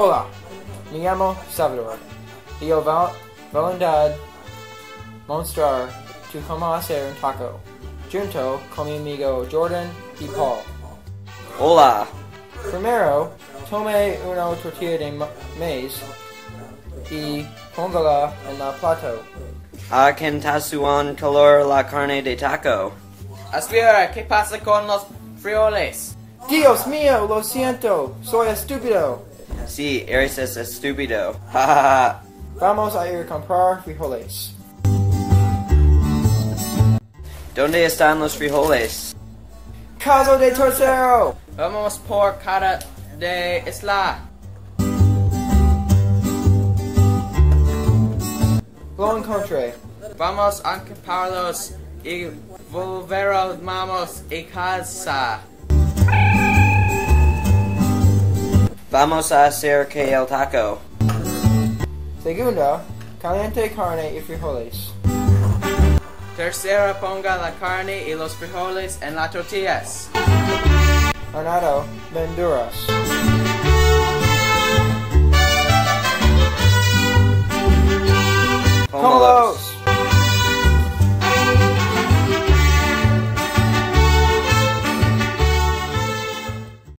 Hola, me llamo Salvador. Y yo voluntad mostrar tu cómo hacer un taco, junto con mi amigo Jordan y Paul. Hola. Primero, tome una tortilla de maíz y póngala en el plato. ¿A qué color la carne de taco? Espera, ¿qué pasa con los frijoles? Dios mío, lo siento, soy estúpido. Sí, eres estúpido. Jajaja. Vamos a ir a comprar frijoles. ¿Dónde están los frijoles? Caso de tercero. Vamos por cada de isla. Lo encontré. Vamos a comprarlos y volveremos a casa. Vamos a hacer que el taco. Segunda, caliente carne y frijoles. Tercera, ponga la carne y los frijoles en las tortillas. Añado verduras. Póngalo.